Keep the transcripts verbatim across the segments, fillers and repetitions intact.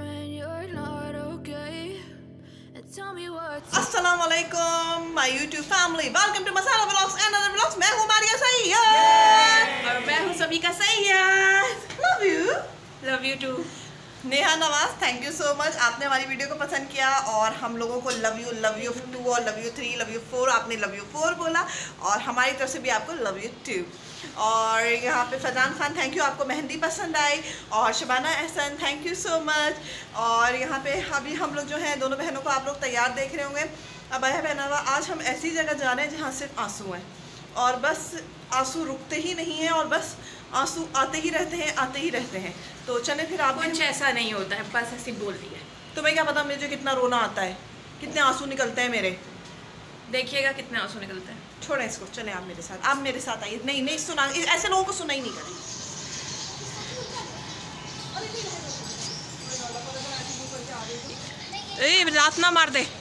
अस्सलामुअलैकुम my YouTube family, welcome to Masala vlogs and other vlogs. मैं हूं मारिया सैयद और मैं हूं Sabika Syed. Love you love you too. Neha Nawaz, thank you so much. आपने हमारी वीडियो को पसंद किया और हम लोगों को love you love you too और love you three love you four, आपने लव यू फोर बोला और हमारी तरफ से भी आपको लव यू टू। और यहाँ पे फैजान खान, थैंक यू, आपको मेहंदी पसंद आई। और Shabana Ehsan, thank you so much. और यहाँ पे अभी हम लोग जो हैं दोनों बहनों को आप लोग तैयार देख रहे होंगे। अब आया पहनावा, आज हम ऐसी जगह जा रहे हैं जहाँ सिर्फ आंसू हैं और बस आंसू रुकते ही नहीं हैं और बस आंसू आते ही रहते हैं आते ही रहते हैं। तो चले फिर आप कुछ ऐसा नहीं होता है, बस ऐसी बोल रही है। तुम्हें क्या पता मुझे कितना रोना आता है, कितने आंसू निकलते हैं मेरे। देखिएगा कितने आंसू निकलते हैं। छोड़े इसको, चले आप मेरे साथ, आप मेरे साथ आइए। नहीं नहीं सुना, ऐसे लोगों को सुना ही नहीं करें। ए, रात ना मार दे।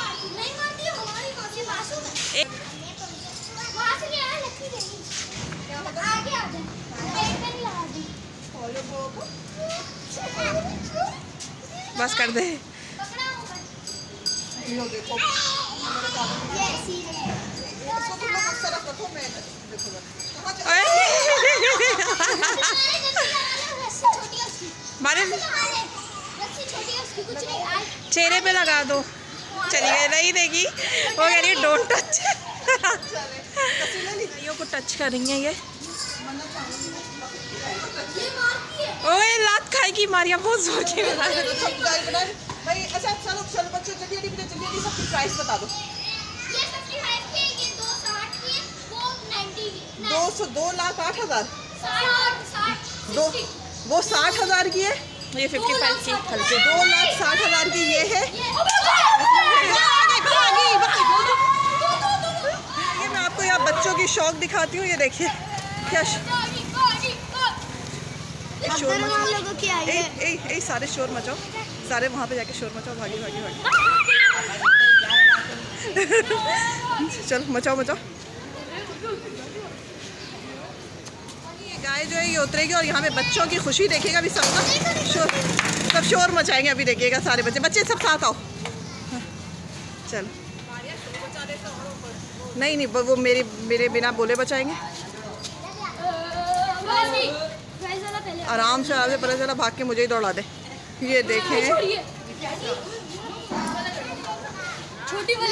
बस कर दे। चेहरे पे लगा दो। चलिए, नहीं देगी वो, कह रही है डोंट टच। भाइयों को टच करेंगे ये। ओए लात खाएगी मारिया, बहुत जोर की भाई। अच्छा चलो चलो बच्चों, जल्दी जल्दी जल्दी जल्दी सबकी प्राइस बता दो। ये पचपन की है, ये दो साठ की है, वो नब्बे की। दो सौ दो लाख आठ हजार साठ साठ दो वो साठ हजार की है, ये फिफ्टी फाइव की हल्के। दो लाख साठ हजार की ये है। ये मैं आपको यहाँ बच्चों की शौक दिखाती हूँ। ये देखिए क्या शोर मचाओ, ए, ए, ए, सारे शोर मचाओ, सारे वहाँ पे जाके शोर मचाओ, भागी भागी भागी। चलो मचाओ मचाओ। ये गाय जो है ये उतरेगी और यहाँ पे बच्चों की खुशी देखिएगा। अभी सब शोर सब शोर मचाएंगे। अभी देखिएगा सारे बच्चे बच्चे सब साथ आओ। चलो नहीं नहीं, वो मेरे मेरे बिना बोले बचाएंगे। आराम से आगे पता चला भाग के मुझे ही दौड़ा दे। ये देखें, छोटी वाली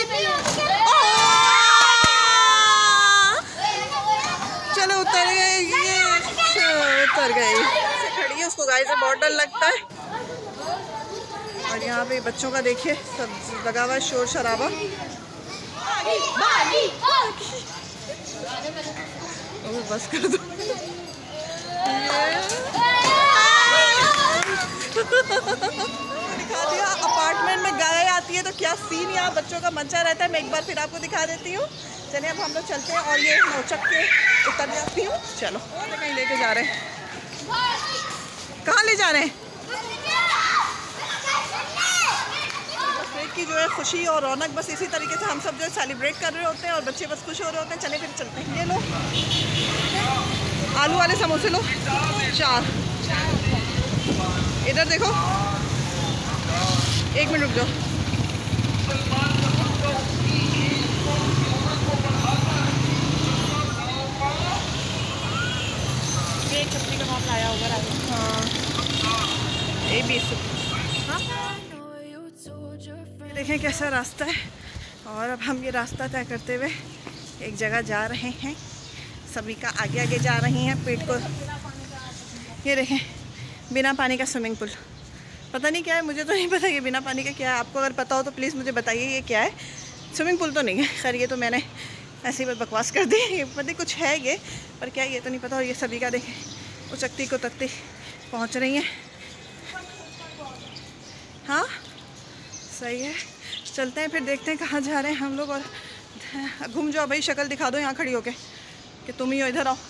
चलो उतर गए, ये उतर गई। खड़ी है, उसको गाय से बहुत डर लगता है। और यहाँ पे बच्चों का देखिए सब लगा हुआ है शोर शराबा। बस कर दो। दिखा दिया। अपार्टमेंट में गाय आती है तो क्या सीन यहाँ बच्चों का मचा रहता है। मैं एक बार फिर आपको दिखा देती हूँ। चलिए अब हम लोग चलते हैं और ये नौचक के उतर जाती हूँ। चलो कहीं लेके जा रहे हैं, कहाँ ले जा रहे हैं? की जो है खुशी और रौनक, बस इसी तरीके से हम सब जो है सेलिब्रेट कर रहे होते हैं और बच्चे बस खुश हो रहे होते हैं। चले फिर चलते हैं। ये लो आलू वाले समोसे लो, चार। इधर देखो, एक मिनट रुक जाओ। ये चपली का माप लाया होगा। हाँ, ये बीस। देखें कैसा रास्ता है। और अब हम ये रास्ता तय करते हुए एक जगह जा रहे हैं। सभी का आगे आगे जा रही हैं पेट को। ये देखें बिना पानी का स्विमिंग पूल। पता नहीं क्या है, मुझे तो नहीं पता ये बिना पानी का क्या है। आपको अगर पता हो तो प्लीज़ मुझे बताइए ये क्या है। स्विमिंग पूल तो नहीं है, खैर ये तो मैंने ऐसे ही बकवास कर दी। ये पता कुछ है ये, पर क्या ये तो नहीं पता। और ये सभी का देखें उचकती को तकती पहुँच रही हैं। हाँ सही है, चलते हैं फिर देखते हैं कहाँ जा रहे हैं हम लोग। और घूम जाओ भाई, शक्ल दिखा दो यहाँ खड़ी होके कि तुम ही हो, इधर आओ।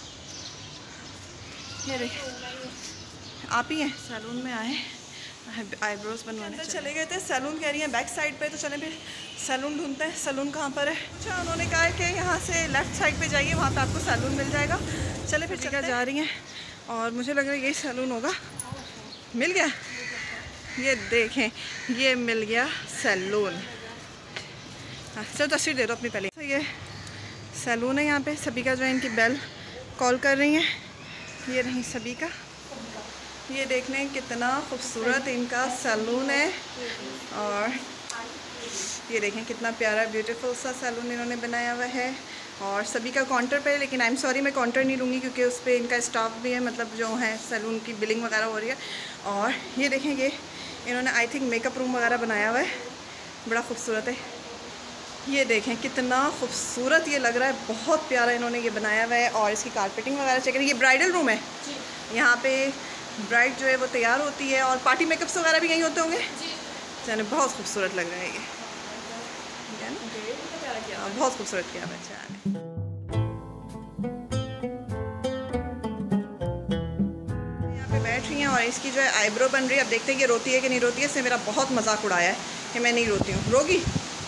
ये देखिए आप ही हैं, सैलून में आए आईब्रोज बनवाने चले गए थे। सैलून कह रही हैं बैक साइड पे, तो चलें फिर सैलून ढूंढते हैं। सैलून कहाँ पर है? अच्छा उन्होंने कहा है कि यहाँ से लेफ़्ट साइड पे जाइए, वहाँ पे आपको सैलून मिल जाएगा। चले फिर जगह जा रही हैं और मुझे लग रहा है यही सैलून होगा। मिल गया ये देखें, ये मिल गया सैलून। चलो तस्वीर दे दो अपनी पहले। तो ये सैलून है, यहाँ पे सभी का जो है इनकी बेल कॉल कर रही है। ये रही सभी का, ये देख लें कितना खूबसूरत इनका सैलून है। और ये देखें कितना प्यारा ब्यूटीफुल सा सैलून इन्होंने बनाया हुआ है। और सभी का काउंटर पे, लेकिन आई एम सॉरी मैं काउंटर नहीं लूँगी क्योंकि उस पर इनका स्टाफ भी है, मतलब जो है सैलून की बिलिंग वगैरह हो रही है। और ये देखें, ये इन्होंने आई थिंक मेकअप रूम वगैरह बनाया हुआ है, बड़ा खूबसूरत है। ये देखें कितना खूबसूरत ये लग रहा है, बहुत प्यारा इन्होंने ये बनाया हुआ है। और इसकी कारपेटिंग वगैरह चेक करें। ये ब्राइडल रूम है, यहाँ पे ब्राइड जो है वो तैयार होती है और पार्टी मेकअप्स वगैरह भी यहीं होते होंगे। चलिए बहुत खूबसूरत लग रहा है ये, बहुत खूबसूरत किया बच्चा ने। यहाँ पे बैठ रही हैं और इसकी जो है आईब्रो बन रही है। अब देखते हैं कि रोती है कि नहीं रोती है। इसने मेरा बहुत मजाक उड़ाया है कि मैं नहीं रोती हूँ। रोगी?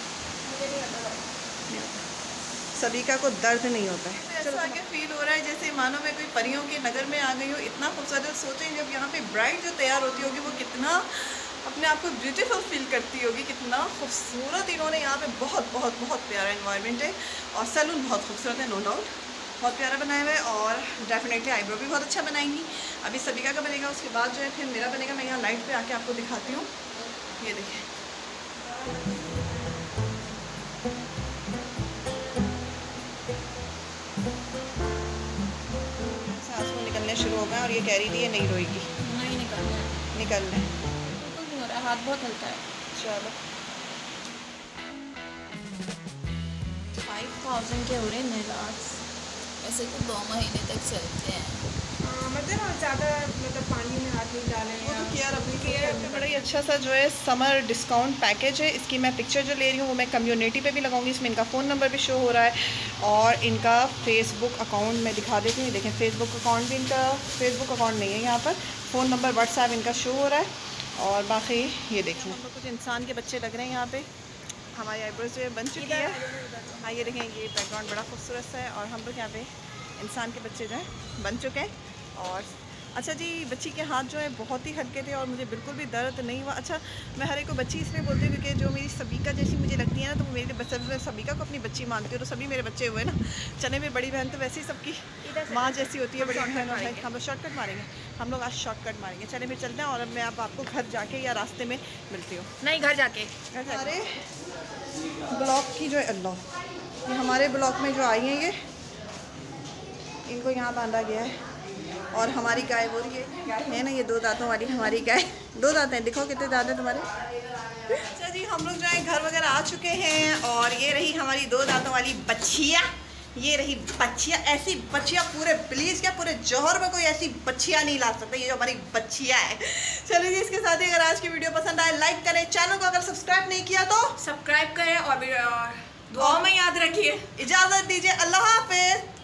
सबिका को दर्द नहीं होता है। ऐसा आगे फील हो रहा है जैसे मानो मैं कोई परियों के नगर में आ गई हूँ। इतना खूबसूरत। सोचें जब यहाँ पे ब्राइड जो तैयार होती होगी वो कितना अपने आप को ब्यूटीफुल फील करती होगी। कितना खूबसूरत इन्होंने यहाँ पे, बहुत बहुत बहुत प्यारा एनवायरनमेंट है। और सैलून बहुत खूबसूरत है, नो डाउट, बहुत प्यारा बनाया हुआ है। और डेफिनेटली आईब्रो भी बहुत अच्छा बनाएंगी। अभी सबिका का बनेगा, उसके बाद जो है फिर मेरा बनेगा। मैं यहाँ लाइट पे आके आपको दिखाती हूँ। ये देखिए, आंसू निकलने शुरू हो गए और ये कह रही थी ये नहीं रोएगी। नहीं निकलना निकलने बिल्कुल नहीं हो रहा है, हाथ बहुत हल्का है। चलो फाइव थाउजेंड के हो रहे हैं नेल आर्ट्स। ऐसे तो दो महीने तक चलते हैं। मतलब ज़्यादा मतलब पानी में हाथ नहीं डालें। वो तो केयर अपनी केयर पे बड़ा ही अच्छा सा जो है समर डिस्काउंट पैकेज है। इसकी मैं पिक्चर जो ले रही हूँ वो मैं कम्युनिटी पे भी लगाऊंगी। इसमें इनका फ़ोन नंबर भी शो हो रहा है और इनका फेसबुक अकाउंट मैं दिखा देती हूँ। देखें फेसबुक अकाउंट भी, इनका फेसबुक अकाउंट नहीं है यहाँ पर, फ़ोन नंबर व्हाट्सएप इनका शो हो रहा है। और बाकी ये देखिए हम लोग कुछ इंसान के बच्चे लग रहे हैं यहाँ पे। हमारी आईब्रोज जो है बन चुकी है। हाँ ये देखें, ये बैकग्राउंड बड़ा खूबसूरत सा है। और हम लोग यहाँ पे इंसान के बच्चे जो हैं बन चुके हैं। और अच्छा जी, बच्ची के हाथ जो है बहुत ही हल्के थे और मुझे बिल्कुल भी दर्द नहीं हुआ। अच्छा, मैं हर एक को बच्ची इसलिए बोलती हूँ क्योंकि जो मेरी सबिका जैसी मुझे लगती है ना, तो वो मेरे बच्चे, मैं सबिका को अपनी बच्ची मानती हूँ। तो सभी मेरे बच्चे हुए ना, चने में बड़ी बहन तो वैसे ही सबकी माँ जैसी होती है। बड़ी बहन और हम लोग शॉर्टकट मारेंगे, हम लोग आज शॉर्टकट मारेंगे। चले फिर चलते हैं और अब मैं अब आपको घर जाके या रास्ते में मिलती हूँ। नहीं, घर जाके। हमारे ब्लॉक की जो है, अल्लाह, ये हमारे ब्लॉक में जो आई हैं, ये इनको यहाँ बांधा गया है। और हमारी गाय वो रही है ना, ये दो दांतों वाली हमारी गाय। दो दांत हैं, दिखाओ कितने दांत हैं तुम्हारे। अच्छा जी, हम लोग जो है घर वगैरह आ चुके हैं। और ये रही हमारी दो दांतों वाली बच्चिया, ये रही बच्चिया। ऐसी बच्चिया पूरे प्लीज़ क्या पूरे जौहर में कोई ऐसी बच्चिया नहीं ला सकता। ये जो हमारी बच्चिया है। चलिए जी, इसके साथ ही अगर आज की वीडियो पसंद आए लाइक करें, चैनल को अगर सब्सक्राइब नहीं किया तो सब्सक्राइब करें और दुआ में याद रखिए। इजाज़त दीजिए, अल्लाह हाफिज़।